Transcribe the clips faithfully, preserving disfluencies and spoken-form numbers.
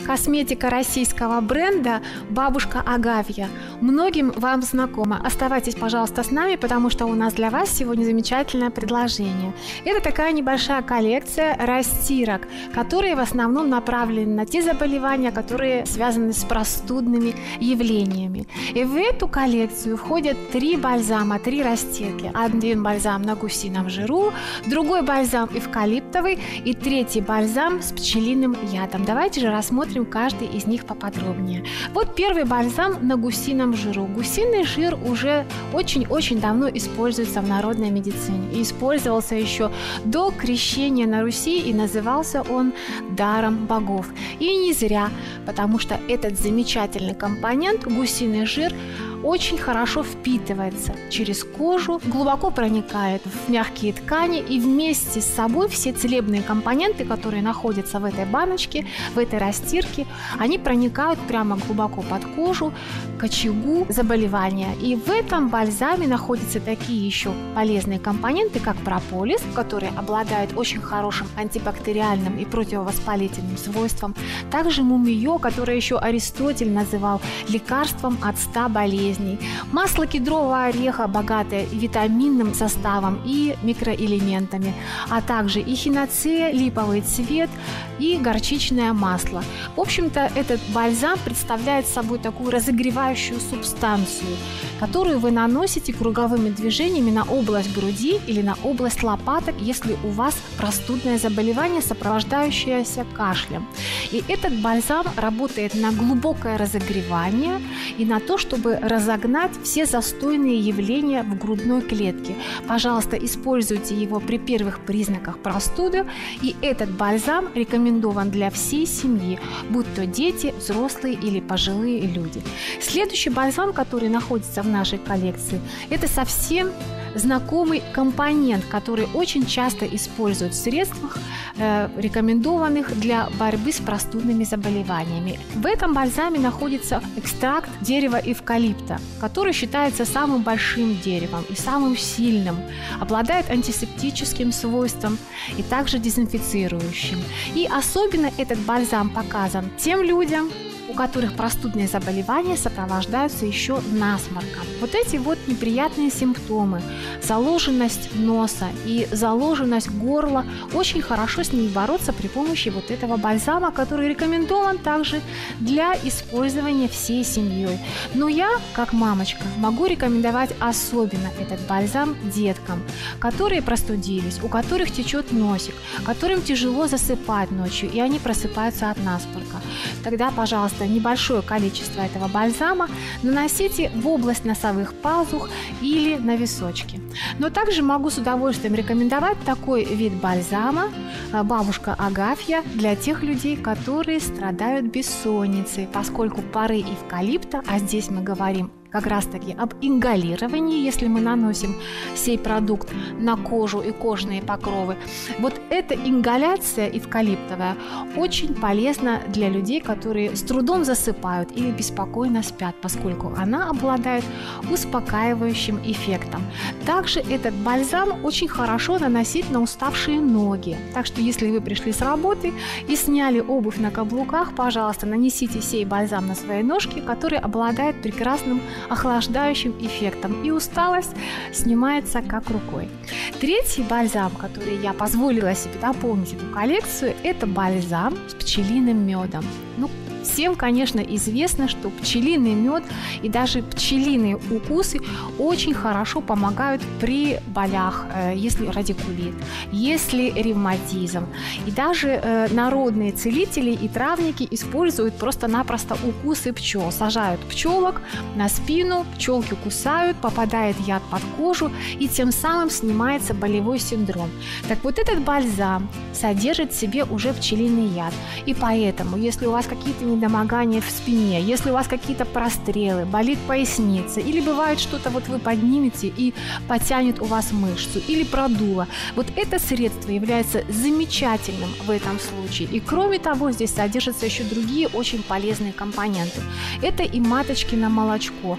Косметика российского бренда «Бабушка Агафья». Многим вам знакома. Оставайтесь, пожалуйста, с нами, потому что у нас для вас сегодня замечательное предложение. Это такая небольшая коллекция растирок, которые в основном направлены на те заболевания, которые связаны с простудными явлениями. И в эту коллекцию входят три бальзама, три растирки. Один бальзам на гусином жиру, другой бальзам эвкалиптовый и третий бальзам с пчелиным ядом. Давайте же рассмотрим каждый из них поподробнее. Вот первый бальзам на гусином жиру. Гусиный жир уже очень-очень давно используется в народной медицине и использовался еще до крещения на Руси, и назывался он даром богов. И не зря, потому что этот замечательный компонент, гусиный жир, очень хорошо впитывается через кожу, глубоко проникает в мягкие ткани, и вместе с собой все целебные компоненты, которые находятся в этой баночке, в этой растирке, они проникают прямо глубоко под кожу, к очагу заболевания. И в этом бальзаме находятся такие еще полезные компоненты, как прополис, который обладает очень хорошим антибактериальным и противовоспалительным свойством, также мумиё, которое еще Аристотель называл лекарством от ста болезней. Масло кедрового ореха, богатое витаминным составом и микроэлементами, а также эхиноцея, липовый цвет и горчичное масло. В общем-то, этот бальзам представляет собой такую разогревающую субстанцию, которую вы наносите круговыми движениями на область груди или на область лопаток, если у вас простудное заболевание, сопровождающееся кашлем. И этот бальзам работает на глубокое разогревание и на то, чтобы разогнать все застойные явления в грудной клетке. Пожалуйста, используйте его при первых признаках простуды, и этот бальзам рекомендован для всей семьи, будь то дети, взрослые или пожилые люди. Следующий бальзам, который находится в нашей коллекции, это совсем знакомый компонент, который очень часто используют в средствах, э, рекомендованных для борьбы с простудными заболеваниями. В этом бальзаме находится экстракт дерева эвкалипта, который считается самым большим деревом и самым сильным, обладает антисептическим свойством и также дезинфицирующим. И особенно этот бальзам показан тем людям, у которых простудные заболевания сопровождаются еще насморком. Вот эти вот неприятные симптомы, заложенность носа и заложенность горла, очень хорошо с ними бороться при помощи вот этого бальзама, который рекомендован также для использования всей семьей. Но я, как мамочка, могу рекомендовать особенно этот бальзам деткам, которые простудились, у которых течет носик, которым тяжело засыпать ночью, и они просыпаются от насморка. Тогда, пожалуйста, небольшое количество этого бальзама наносите в область носовых пазух или на височки. Но также могу с удовольствием рекомендовать такой вид бальзама «Бабушка Агафья» для тех людей, которые страдают бессонницей, поскольку пары эвкалипта, а здесь мы говорим как раз-таки об ингалировании, если мы наносим сей продукт на кожу и кожные покровы. Вот эта ингаляция эвкалиптовая очень полезна для людей, которые с трудом засыпают или беспокойно спят, поскольку она обладает успокаивающим эффектом. Также этот бальзам очень хорошо наносить на уставшие ноги. Так что если вы пришли с работы и сняли обувь на каблуках, пожалуйста, нанесите сей бальзам на свои ножки, который обладает прекрасным охлаждающим эффектом, и усталость снимается как рукой. Третий бальзам, который я позволила себе дополнить эту коллекцию, это бальзам с пчелиным медом. Ну, всем, конечно, известно, что пчелиный мед и даже пчелиные укусы очень хорошо помогают при болях, если радикулит, если ревматизм. И даже э, народные целители и травники используют просто-напросто укусы пчел. Сажают пчелок на спину, пчелки кусают, попадает яд под кожу, и тем самым снимается болевой синдром. Так вот, этот бальзам содержит в себе уже пчелиный яд. И поэтому, если у вас какие-то недомогания в спине, если у вас какие-то прострелы, болит поясница, или бывает что-то вот вы поднимете и потянет у вас мышцу, или продуло, вот это средство является замечательным в этом случае. И кроме того, здесь содержатся еще другие очень полезные компоненты. Это и маточкино молочко,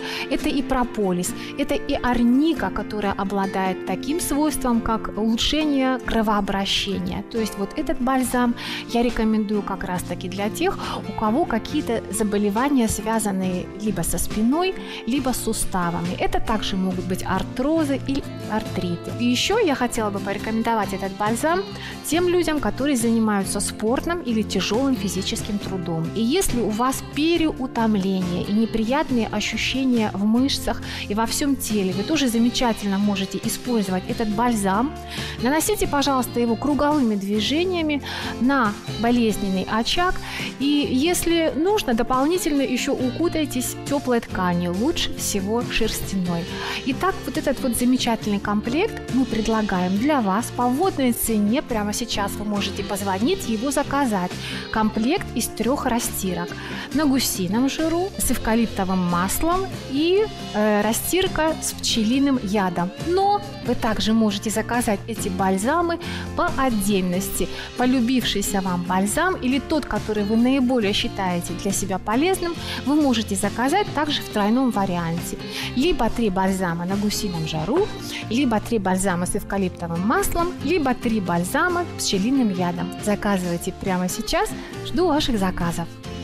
это и прополис, это и арника, которая обладает таким свойством, как улучшение кровообращения. То есть вот этот бальзам я рекомендую как раз-таки для тех, у кого какие-то заболевания, связанные либо со спиной, либо с суставами. Это также могут быть артрозы и артриты. И еще я хотела бы порекомендовать этот бальзам тем людям, которые занимаются спортом или тяжелым физическим трудом. И если у вас переутомление и неприятные ощущения в мышцах и во всем теле, вы тоже замечательно можете использовать этот бальзам. Наносите, пожалуйста, его круговыми движениями на болезненный очаг. И если нужно, дополнительно еще укутайтесь в теплой тканью, лучше всего шерстяной. Итак, вот этот вот замечательный комплект мы предлагаем для вас по вводной цене. Прямо сейчас вы можете позвонить, его заказать. Комплект из трех растирок: на гусином жиру, с эвкалиптовым маслом и э, растирка с пчелиным ядом. Но вы также можете заказать эти бальзамы по отдельности. Полюбившийся вам бальзам или тот, который вы наиболее считаете для себя полезным, вы можете заказать также в тройном варианте. Либо три бальзама на гусином жару, либо три бальзама с эвкалиптовым маслом, либо три бальзама с пчелиным ядом. Заказывайте прямо сейчас. Жду ваших заказов.